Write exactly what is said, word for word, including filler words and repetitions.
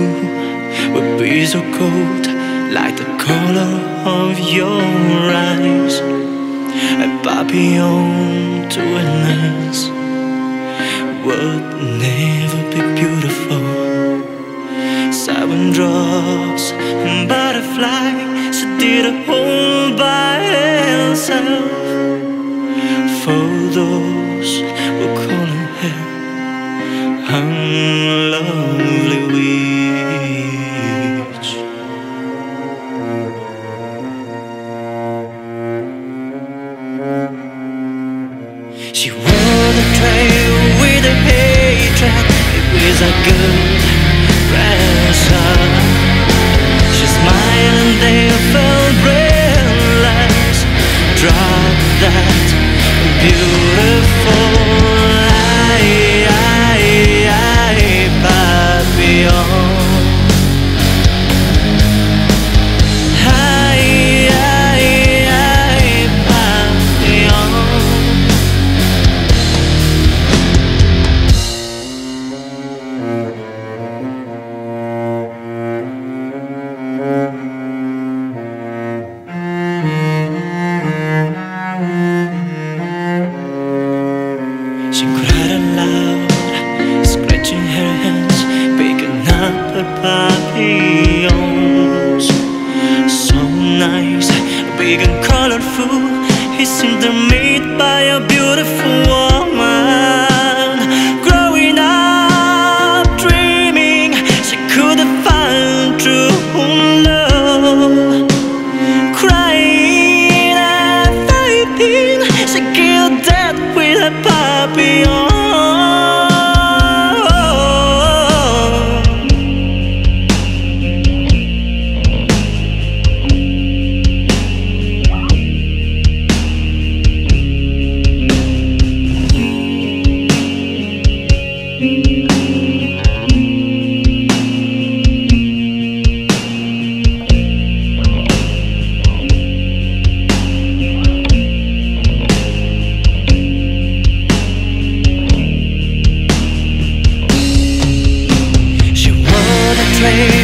would be so cold, like the color of your eyes. A papillon to witness would never be beautiful. Seven drops and butterflies, she did it all by herself. For those who calling her unlovely witch. She wore the trail with a hatred, it was a good pressure. She smiled and they felt breathless. Drop that beautiful eye, eye, eye, Papillon. Eye, eye, eye, Papillon. She cried aloud, scratching her hands, picking up her papillons. So nice, big and colorful, he seemed to made by a beautiful woman. Growing up, dreaming, she couldn't find true love. Crying and fighting, she killed death with a papillon. She wore the trail